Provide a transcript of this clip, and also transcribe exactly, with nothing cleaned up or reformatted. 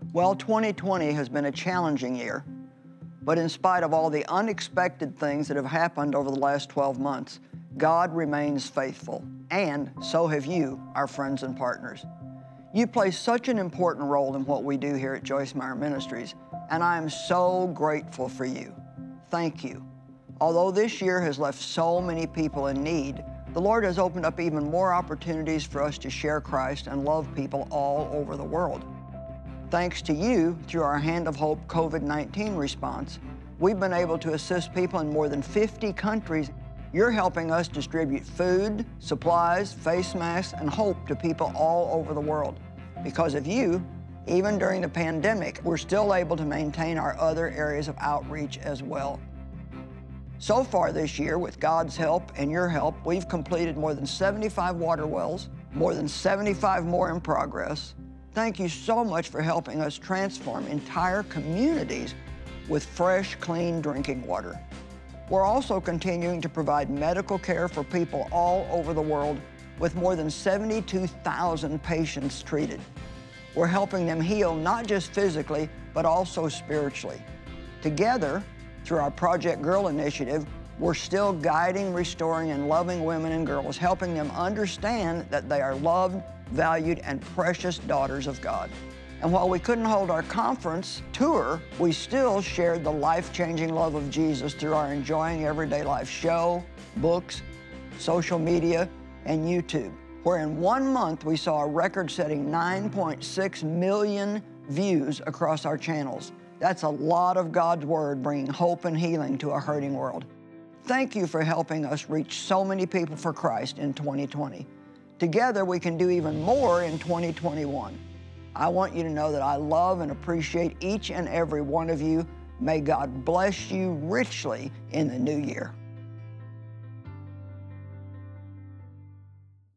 Well, twenty twenty has been a challenging year, but in spite of all the unexpected things that have happened over the last twelve months, God remains faithful, and so have you, our friends and partners. You play such an important role in what we do here at Joyce Meyer Ministries, and I am so grateful for you. Thank you. Although this year has left so many people in need, the Lord has opened up even more opportunities for us to share Christ and love people all over the world. Thanks to you, through our Hand of Hope COVID nineteen response, we've been able to assist people in more than fifty countries. You're helping us distribute food, supplies, face masks, and hope to people all over the world. Because of you, even during the pandemic, we're still able to maintain our other areas of outreach as well. So far this year, with God's help and your help, we've completed more than seventy-five water wells, more than seventy-five more in progress. Thank you so much for helping us transform entire communities with fresh, clean drinking water. We're also continuing to provide medical care for people all over the world with more than seventy-two thousand patients treated. We're helping them heal not just physically, but also spiritually. Together, through our Project Girl initiative, we're still guiding, restoring, and loving women and girls, helping them understand that they are loved, valued, and precious daughters of God. And while we couldn't hold our conference tour, we still shared the life-changing love of Jesus through our Enjoying Everyday Life show, books, social media, and YouTube, where in one month we saw a record-setting nine point six million views across our channels. That's a lot of God's Word bringing hope and healing to a hurting world. Thank you for helping us reach so many people for Christ in twenty twenty. Together, we can do even more in twenty twenty-one. I want you to know that I love and appreciate each and every one of you. May God bless you richly in the new year.